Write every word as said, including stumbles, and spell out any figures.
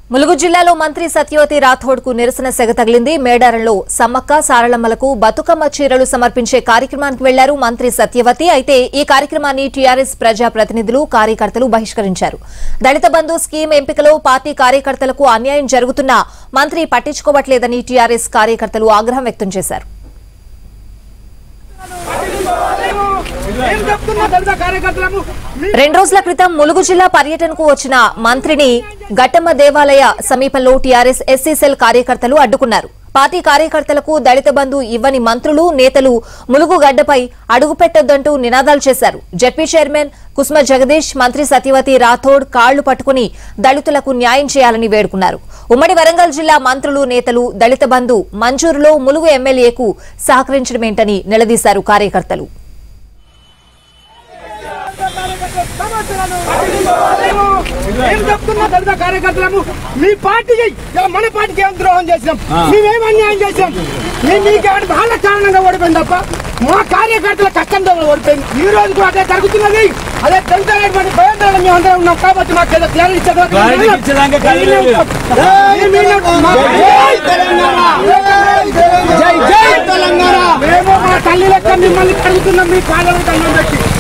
ములుగు జిల్లాలో మంత్రి సత్యవతి రాథోడ్ కు నిరసన సెగ తగిలింది. మేడారంలో సమ్మక్క సారళమ్మలకు బతుకమ్మ చీరలు సమర్పించే కార్యక్రమానికి వెళ్లారు మంత్రి సత్యవతి. అయితే ఈ కార్యక్రమాన్ని టీఆర్ఎస్ ప్రజా ప్రతినిధులు కార్యకర్తలు బహిష్కరించారు. దళిత బంధు స్కీమ్ ఎంపికలో పార్టీ కార్యకర్తలకు అన్యాయం జరుగుతున్నా మంత్రి పట్టించుకోవట్లేదని టీఆర్ఎస్ కార్యకర్తలు ఆగ్రహం వ్యక్తం చేశారు. రెండు రోజుల క్రితం ములుగు జిల్లా పర్యటనకు వచ్చిన మంత్రిని ఘట్టమ్మ దేవాలయ సమీపంలో టీఆర్ఎస్ ఎస్సీ సెల్ కార్యకర్తలు అడ్డుకున్నారు. పార్టీ కార్యకర్తలకు దళిత బంధు ఇవ్వని మంత్రులు నేతలు ములుగు గడ్డపై అడుగుపెట్టొద్దంటూ నినాదాలు చేశారు. జెడ్పీ చైర్మన్ కుస్మ జగదీష్ మంత్రి సత్యవతి రాథోడ్ కాళ్లు పట్టుకుని దళితులకు న్యాయం చేయాలని వేడుకున్నారు. ఉమ్మడి వరంగల్ జిల్లా మంత్రులు నేతలు దళిత బంధు మంజూరులో ములుగు ఎమ్మెల్యేకు సహకరించడమేంటని నిలదీశారు కార్యకర్తలు. కార్యకర్తలను మీ పార్టీకి మన పార్టీకి ఏం ద్రోహం చేసినాం, మేమేం అన్యాయం చేసాం, మేము మీకేమైనా వాళ్ళ కారణంగా ఓడిపోయింది తప్ప మా కార్యకర్తల కష్టంతో ఓడిపోయింది. ఈ రోజు అదే జరుగుతున్నది. అదే తెలుసుకునేటువంటి భయంతో మేము అందరం ఉన్నాం కాబట్టి మాకు ఏదో క్లారిటీ మేము మా తల్లి లెక్క మిమ్మల్ని కడుగుతున్నాం. మీ పాలన